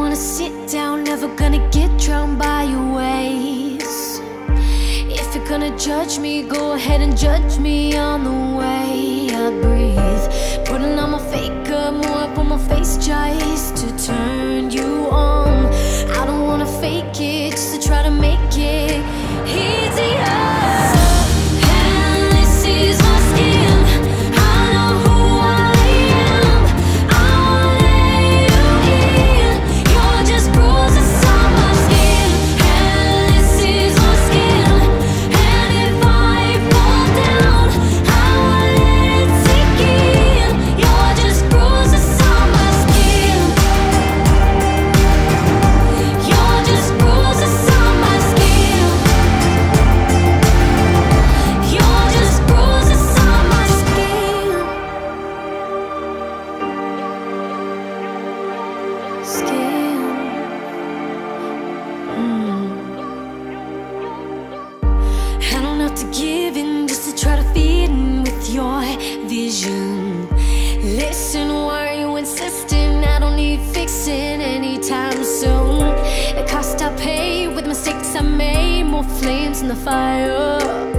wanna sit down, never gonna get drowned by your waves. If you're gonna judge me, go ahead and judge me on the way I breathe. Putting on my fake up, more up on my face just to turn you on. I don't wanna fake it, just to try to make it easier. I don't have to give in just to try to fit in with your vision. Listen, why are you insisting? I don't need fixing anytime soon. The cost I pay with mistakes I made, more flames in the fire.